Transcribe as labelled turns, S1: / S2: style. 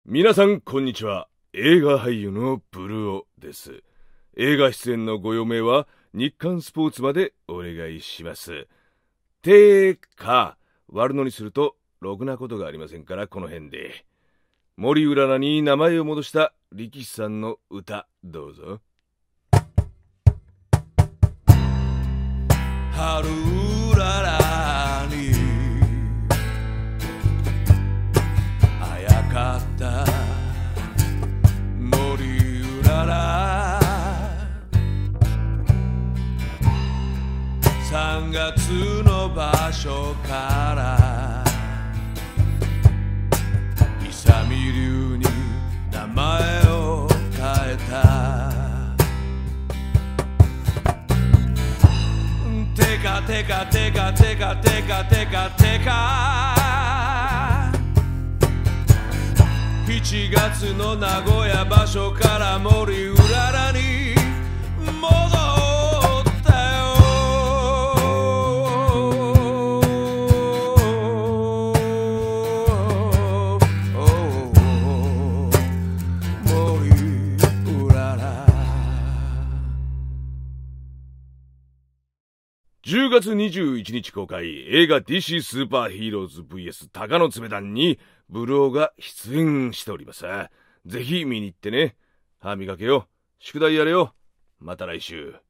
S1: 皆さんこんにちは。映画俳優のブルオです。映画出演のご用命は日刊スポーツまでお願いします。てか悪乗りするとろくなことがありませんから、この辺で。森うららに名前を戻した力士さんの歌どうぞ。
S2: 春うららにあやかった森うらら、3月の場所からイサミ流に名前を変えた。てかてかてかてかてかてかてか7月の名古屋場所から森うららに戻ったよ。森うらら。
S1: 10月21日公開映画 DC スーパーヒーローズ VS 鷹の爪団にブルオが出演しております。ぜひ見に行ってね。歯磨けよ。宿題やれよ。また来週。